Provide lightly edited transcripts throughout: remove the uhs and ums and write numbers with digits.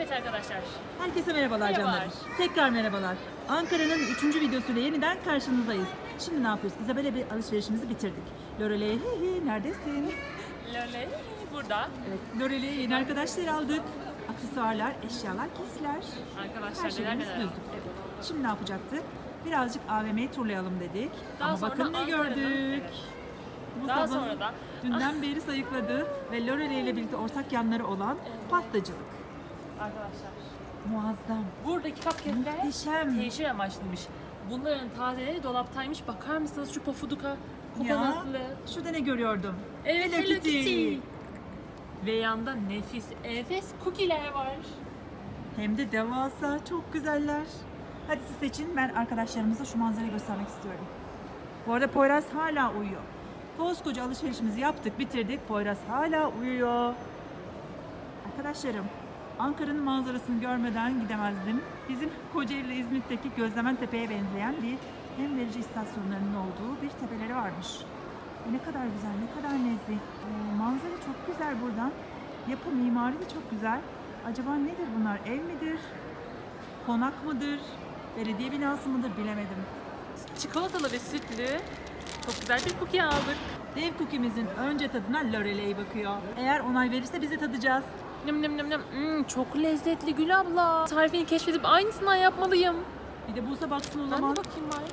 Evet arkadaşlar. Herkese merhabalar Merhabalar. canlarım. Tekrar merhabalar. Ankara'nın 3. videosuyla yeniden karşınızdayız. Şimdi ne yapıyoruz? İzabel'e bir alışverişimizi bitirdik. Lorelei, neredesin? Lorelei burada. Evet, Lorelei'ye yeni arkadaşlar aldık. Aksesuarlar, eşyalar, giysiler. Arkadaşlar Her şeyimiz neler. düzdük. Evet. Şimdi ne yapacaktık? Birazcık AVM'yi turlayalım dedik. Daha Ama sonra bakın ne Ankara'nın- gördük. evet. Bu Daha sabah sonra da- dünden beri sayıkladı ve Lorelei ile birlikte ortak yanları olan pastacılık. Arkadaşlar. Muazzam. Buradaki cupcake'ler Muhteşem. teşhir amaçlıymış. Bunların tazeleri dolaptaymış. Bakar mısınız şu pofuduka? Ya, Kokonatlı. şurada ne görüyordum? Evet, Hello Hello Kitty. Kitty. Ve yanda nefis, enfes cookie'ler var. Hem de devasa, çok güzeller. Hadi siz seçin, ben arkadaşlarımıza şu manzarayı göstermek istiyorum. Bu arada Poyraz hala uyuyor. Koskoca alışverişimizi yaptık, bitirdik. Poyraz hala uyuyor. Arkadaşlarım, Ankara'nın manzarasını görmeden gidemezdim. Bizim Kocaeli İzmit'teki Gözlementepe'ye benzeyen bir hem verici istasyonlarının olduğu bir tepeleri varmış. Ne kadar güzel, ne kadar nezih. Manzara çok güzel buradan. Yapı, mimari de çok güzel. Acaba nedir bunlar? Ev midir? Konak mıdır? Belediye binası mıdır? Bilemedim. Çikolatalı ve sütlü çok güzel bir cookie aldık. Dev cookie'mizin önce tadına Lorelei bakıyor. Eğer onay verirse biz de tadacağız. Nım nım nım nım. Çok lezzetli Gül abla. Tarifini keşfedip aynısından yapmalıyım. Bir de Buse baksın o Ben zaman. de bakayım bari.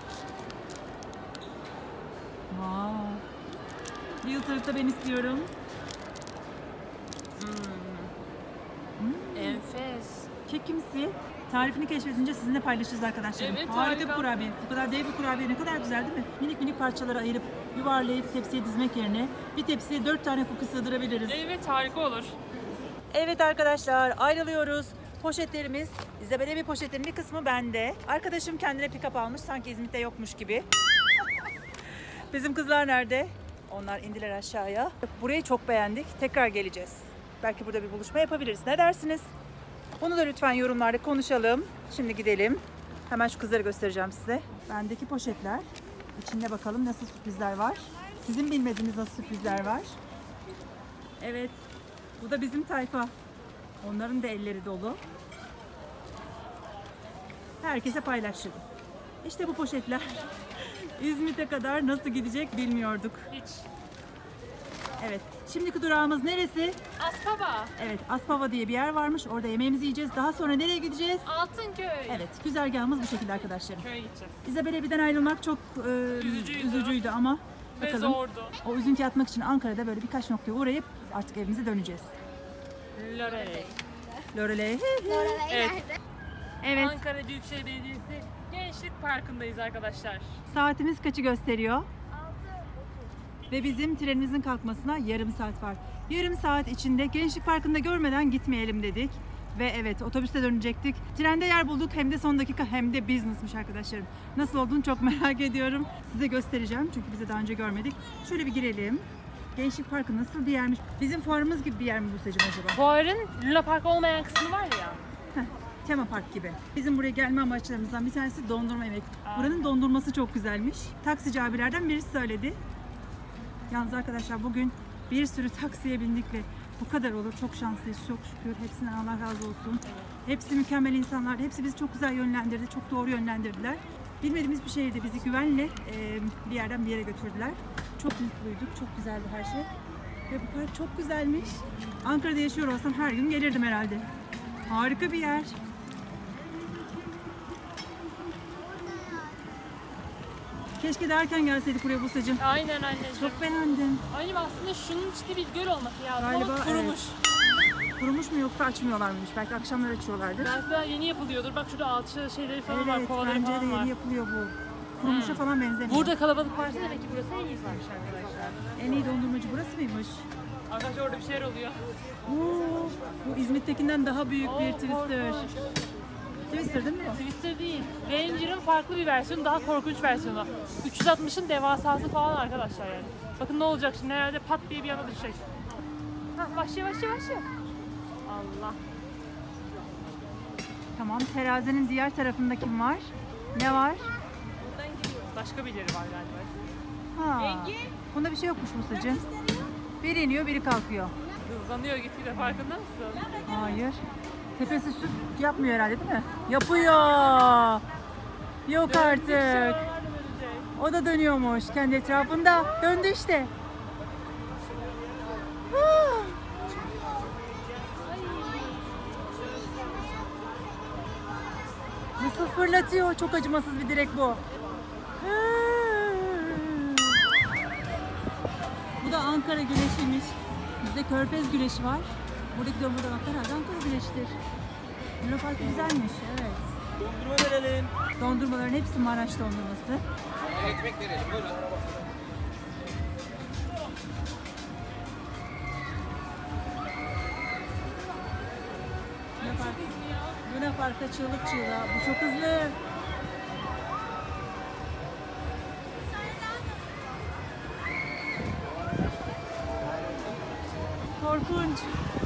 Bir ısırık da ben istiyorum. Enfes. Kekimsi. Tarifini keşfedince sizinle paylaşacağız arkadaşlarım. Evet, Harika harika. bir kurabiye. Bu kadar dev bir kurabiye ne kadar güzel değil mi? Minik minik parçalara ayırıp yuvarlayıp tepsiye dizmek yerine bir tepsiye 4 tane cookie sığdırabiliriz. Evet, harika olur. Evet arkadaşlar, ayrılıyoruz. Poşetlerimiz, İzabel'e bir poşetin bir kısmı bende. Arkadaşım kendine pick-up almış, sanki İzmit'te yokmuş gibi. Bizim kızlar nerede? Onlar indiler aşağıya. Burayı çok beğendik. Tekrar geleceğiz. Belki burada bir buluşma yapabiliriz. Ne dersiniz? Bunu da lütfen yorumlarda konuşalım. Şimdi gidelim. Hemen şu kızları göstereceğim size. Bendeki poşetler. İçinde bakalım nasıl sürprizler var. Sizin bilmediğiniz nasıl sürprizler var. Evet. Bu da bizim tayfa. Onların da elleri dolu. Herkese paylaşırım. İşte bu poşetler. İzmit'e kadar nasıl gidecek bilmiyorduk. Hiç. Evet. Şimdiki durağımız neresi? Aspava. Evet, Aspava diye bir yer varmış. Orada yemeğimizi yiyeceğiz. Daha sonra nereye gideceğiz? Altınköy. Evet, güzergahımız bu şekilde arkadaşlarım. Köye gideceğiz. İzabel'e birden ayrılmak çok üzücüydü ama Ve bakalım. zordu. O üzüntüyü atmak için Ankara'da böyle birkaç noktaya uğrayıp artık evimize döneceğiz. Lorelei. Lorelei. Evet. Evet, Ankara Büyükşehir Belediyesi Gençlik Parkı'ndayız arkadaşlar. saatimiz kaçı gösteriyor? Ve bizim trenimizin kalkmasına yarım saat var. Yarım saat içinde Gençlik Parkı'nda görmeden gitmeyelim dedik. Ve evet, otobüste dönecektik. Trende yer bulduk, hem de son dakika hem de business'mış arkadaşlarım. Nasıl olduğunu çok merak ediyorum. Size göstereceğim çünkü bize daha önce görmedik. Şöyle bir girelim. Gençlik Parkı nasıl bir yermiş? Bizim fuarımız gibi bir yer mi Buse'cim acaba? Fuarın Luna Park olmayan kısmı var ya. Tema Park gibi. Bizim buraya gelme amaçlarımızdan bir tanesi dondurma yemek. Buranın dondurması çok güzelmiş. Taksici abilerden birisi söyledi. Yalnız arkadaşlar bugün bir sürü taksiye bindik ve bu kadar olur. Çok şanslıyız, çok şükür. Hepsinden Allah razı olsun. Hepsi mükemmel insanlar. Hepsi bizi çok güzel yönlendirdi, çok doğru yönlendirdiler. Bilmediğimiz bir şehirde bizi güvenle bir yerden bir yere götürdüler. Çok mutluyduk, çok güzeldi her şey. Ve bu park çok güzelmiş. Ankara'da yaşıyor olsam her gün gelirdim herhalde. Harika bir yer. Keşke de erken gelseydik buraya Buse'cim. Aynen anneciğim. Çok beğendim. Annem aslında şunun içinde bir göl olması lazım Galiba, ama kurumuş. Kurumuş mu yoksa açmıyorlar mıymış? Belki akşamlar açıyorlardır. Belki daha yeni yapılıyordur. Bak şurada alçı şeyleri falan var, Evet, kovaları bence de falan var. yeni yapılıyor bu. Kurumuşa falan benzemiyor. Burada kalabalık varsa demek ki burası en iyisiymiş arkadaşlar. En iyi dondurmacı burası mıymış? Arkadaşlar orada bir şeyler oluyor. Bu İzmit'tekinden daha büyük bir Twister. Korkunç. Twister değil mi? Twister değil. Ranger'ın farklı bir versiyonu, daha korkunç versiyonu. 360'ın devasası falan arkadaşlar yani. Bakın ne olacak şimdi, herhalde pat diye bir yana düşecek. Hah, başlıyor. Allah. Tamam, terazinin diğer tarafında kim var? Ne var? Başka birileri var galiba. Ha. Bunda bir şey yokmuş Buse'cim. Biri iniyor, biri kalkıyor. Hızlanıyor gitgide, farkında mısın? Hayır. Tepesi süt yapmıyor herhalde değil mi? Yapıyor. Yok artık. O da dönüyormuş kendi etrafında. Döndü işte. Nasıl fırlatıyor? Çok acımasız bir direk bu. Bu da Ankara güreşiymiş. Bizde Körfez güreşi var. Buradaki dondurmalar herhalde Ankara güreşidir. Luna Parkı güzelmiş, evet. Dondurma verelim. Dondurmaların hepsi Maraş dondurması. Ekmek verelim, buyurun. Luna Park'ta çığlık çığlığa. Bu çok hızlı. Korkunç.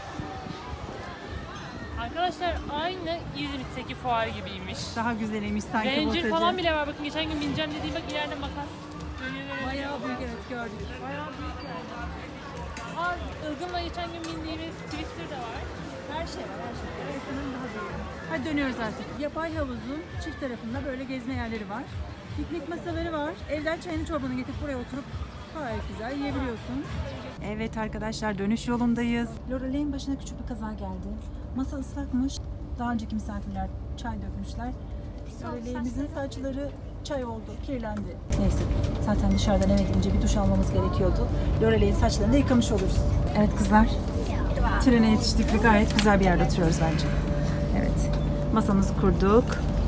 Arkadaşlar aynı İzmit'teki fuar gibiymiş. Daha güzelmiş sanki bu Ranger tadı. falan bile var. Bakın geçen gün bineceğim dediğim bak ileride makas. Bayağı büyük, evet, gördük. Bayağı büyük yani. Aa, Ilgın'la geçen gün bindiğimiz Twister de var. Her şey var, her şey. Resmen daha büyük. Hadi dönüyoruz artık. Yapay havuzun çift tarafında böyle gezme yerleri var. Piknik masaları var. Evden çayını çorbanı getirip buraya oturup gayet güzel yiyebiliyorsun. Evet arkadaşlar, dönüş yolundayız. Lorelai'nin başına küçük bir kaza geldi. Masa ıslakmış. Daha önceki misafirler çay dökmüşler. Lorelai'mizin saçları çay oldu, kirlendi. Neyse, zaten dışarıdan eve gidince bir duş almamız gerekiyordu. Lorelai'nin saçlarını da yıkamış oluruz. Evet kızlar, trene yetiştik ve gayet güzel bir yerde oturuyoruz bence. Evet, masamızı kurduk.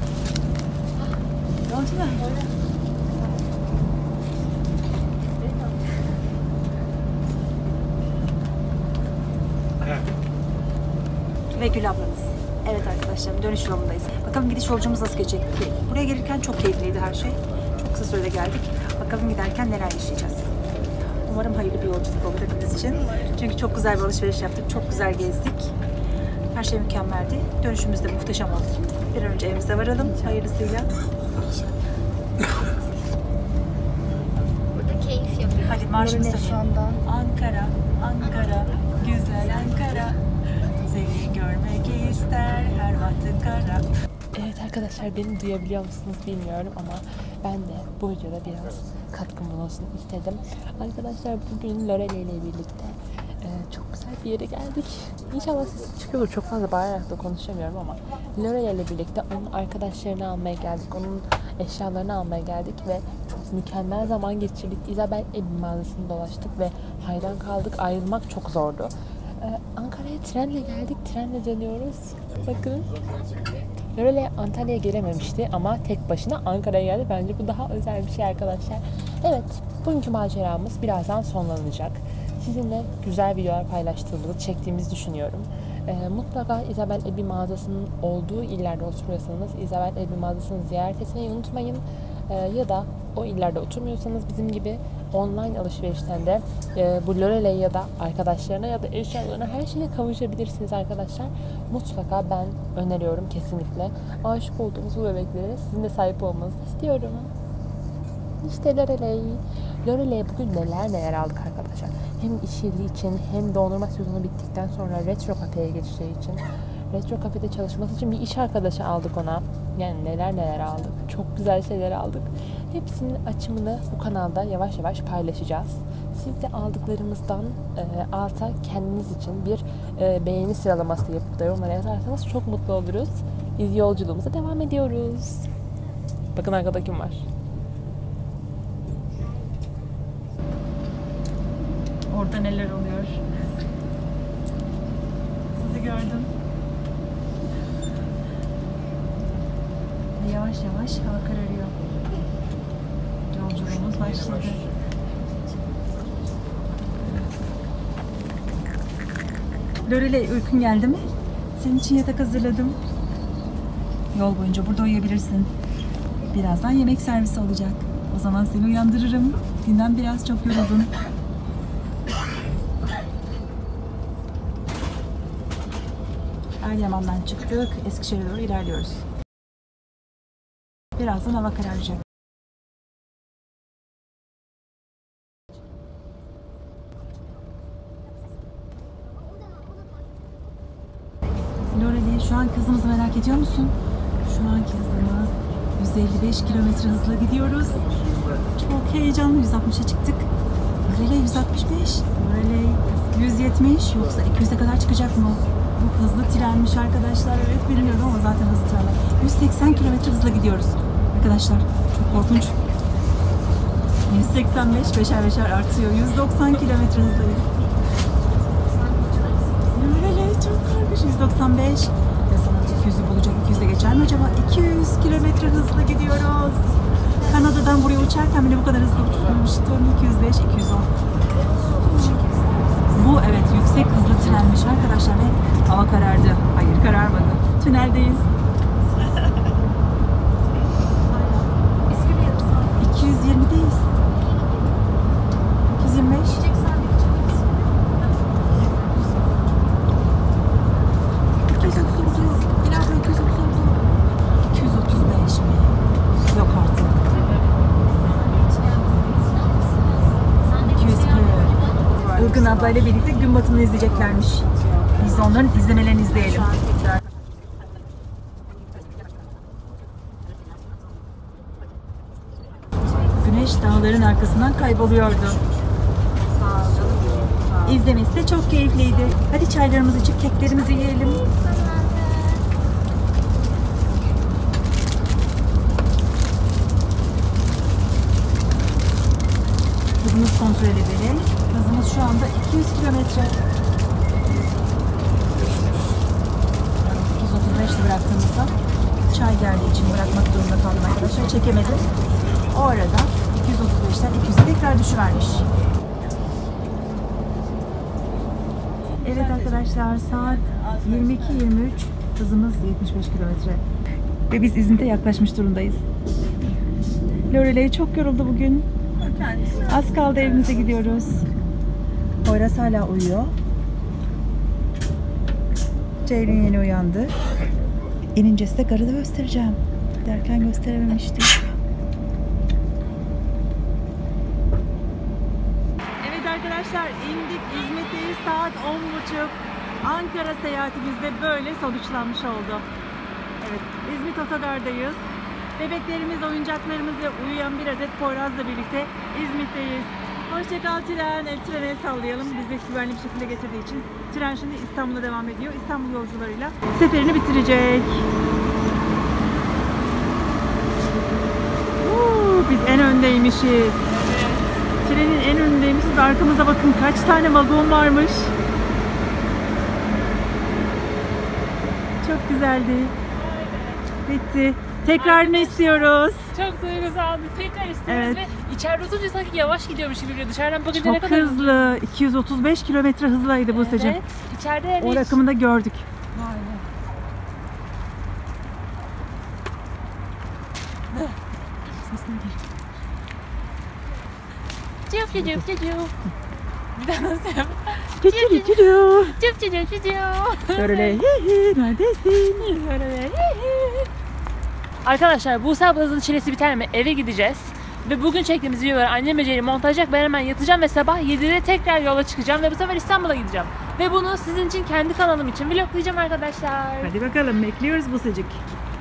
Gördün mü? Ve Gül ablamız. Evet arkadaşlarım, dönüş yolundayız. Bakalım gidiş yolculuğumuz nasıl geçecek? Buraya gelirken çok keyifliydi her şey. Çok kısa sürede geldik. Bakalım giderken neler yaşayacağız. Umarım hayırlı bir yolculuk olur hepimiz için. Çünkü çok güzel bir alışveriş yaptık. Çok güzel gezdik. Her şey mükemmeldi. Dönüşümüz de muhteşem olsun. Bir an önce evimize varalım hayırlısıyla. Burada keyif yapıyoruz. Hadi marşını Şu söyleyelim. anda. Ankara, Ankara, güzel Ankara. Seni görmek ister her bahtın kara. Evet arkadaşlar, beni duyabiliyor musunuz bilmiyorum ama ben de bu videoda biraz katkım bulunsun istedim. Arkadaşlar bugün Lorelai ile birlikte çok güzel bir yere geldik. İnşallah ses çıkıyor. Çok fazla bağırarak da konuşamıyorum ama Lorelai ile birlikte onun arkadaşlarını almaya geldik. Onun eşyalarını almaya geldik ve çok mükemmel zaman geçirdik. Isabel Ebi mağazasını dolaştık ve hayran kaldık. Ayrılmak çok zordu. Ankara'ya trenle geldik. Trenle dönüyoruz. Bakın. Lorelai Antalya'ya gelememişti ama tek başına Ankara'ya geldi. Bence bu daha özel bir şey arkadaşlar. Evet, bugünkü maceramız birazdan sonlanacak. Sizinle güzel videolar paylaştığımızı, çektiğimizi düşünüyorum. Mutlaka Isabel Ebi mağazasının olduğu illerde oturuyorsanız Isabel Ebi mağazasını ziyaret etmeyi unutmayın. Ya da o illerde oturmuyorsanız bizim gibi online alışverişten de bu Lorelai ya da arkadaşlarına ya da eşyalarına her şeye kavuşabilirsiniz arkadaşlar. Mutlaka ben öneriyorum kesinlikle. Aşık olduğunuz bu bebeklere sizin de sahip olmanızı istiyorum. İşte Lorelai. Lorelai'ye bugün neler aldık arkadaşlar. Hem iş yeri için hem dondurma sezonu bittikten sonra retro kafeye geçeceği için. Retro kafede çalışması için bir iş arkadaşı aldık ona. Yani neler aldık. Çok güzel şeyler aldık. Hepsinin açımını bu kanalda yavaş yavaş paylaşacağız. Siz de aldıklarımızdan alta kendiniz için bir beğeni sıralaması yapıp da yorumlara yazarsanız çok mutlu oluruz. Biz yolculuğumuza devam ediyoruz. Bakın arkada kim var? Orada neler oluyor? Sizi gördüm. Yavaş yavaş hava kararıyor. Yolculuğumuz başladı. Lorelai, uykun geldi mi? Senin için yatak hazırladım. Yol boyunca burada uyuyabilirsin. Birazdan yemek servisi olacak. O zaman seni uyandırırım. Dinlen biraz, çok yoruldun. Eryaman'dan çıktık. Eskişehir'e doğru ilerliyoruz. Birazdan hava kararacak. Lorelai Loreley, şu an hızımızı merak ediyor musun? Şu anki hızımız 155 kilometre hızla gidiyoruz. Çok heyecanlı. 160'a çıktık. Loreley 165. Loreley 170. Yoksa 200'e kadar çıkacak mı? Bu hızlı trenmiş arkadaşlar. Evet bilmiyorum ama zaten hızlı trenler. 180 kilometre hızla gidiyoruz. Arkadaşlar çok korkunç. 185 beşer beşer artıyor. 190 kilometre hızdayız. Loreley çok korkunç. 195. Ve sonra 200'ü bulacak. 200'e geçer mi acaba? 200 kilometre hızla gidiyoruz. Kanada'dan buraya uçarken bile bu kadar hızlı uçmamıştım. 205, 210. Bu evet yüksek hızlı trenmiş arkadaşlar ve hava karardı. Hayır kararmadı. Tüneldeyiz. 220'deyiz. 225. 235 mi? Yok artık. 240. Ilgın ablayla birlikte gün batımını izleyeceklermiş. Biz de onların izlemelerini izleyelim. Güneş dağların arkasından kayboluyordu. İzlemesi de çok keyifliydi. Hadi çaylarımızı içip keklerimizi yiyelim. Hızımızı kontrol edelim. Hızımız şu anda 200 kilometre. 235'te bıraktığımızda çay geldiği için bırakmak durumunda kaldım arkadaşlar. Çekemedim. O arada 235'ten 200'e tekrar düşüvermiş. Evet arkadaşlar saat 22:23. Hızımız 75 kilometre. Ve biz İzmit'e yaklaşmış durumdayız. Loreley çok yoruldu bugün. Az kaldı evimize gidiyoruz. Poyraz hala uyuyor. Ceylin yeni uyandı. İnince size garı da göstereceğim. Derken gösterememiştim. Evet arkadaşlar indik İzmit'teyiz saat 10:30. Ankara seyahatimizde böyle sonuçlanmış oldu. Evet İzmit Otogar'dayız. Bebeklerimiz, oyuncaklarımızla uyuyan bir adet Poyraz'la birlikte İzmit'teyiz. Hoşçakal tren, el trene sallayalım. Bizi güvenli bir şekilde getirdiği için tren şimdi İstanbul'a devam ediyor. İstanbul yolcularıyla seferini bitirecek. Biz en öndeymişiz. Trenin en önündeymişiz. Arkamıza bakın kaç tane vagon varmış. Çok güzeldi. Bitti. Tekrarını istiyoruz. Çok duygusaldı. Tekrar istiyoruz Evet. ve içeride oturunca sanki yavaş gidiyormuş gibi geliyor. Dışarıdan bakınca ne Çok kadar hızlı. 235 kilometre hızlıydı bu seçim. Evet. İçeride yani O rakamı da gördük. Cıp cıp cıp cıp. Bir daha nasıl yap? Tütülü. Cıp cıp cıp cıp cıp. Loreley neredesin? Arkadaşlar Buse ablanızın çilesi biter mi? Eve gideceğiz. Ve bugün çektiğimiz videoları annem ve Ceylin montajlayacak. Ben hemen yatacağım ve sabah 7'de tekrar yola çıkacağım. Ve bu sefer İstanbul'a gideceğim. Ve bunu sizin için kendi kanalım için vloglayacağım arkadaşlar. Hadi bakalım bekliyoruz Buse'cik.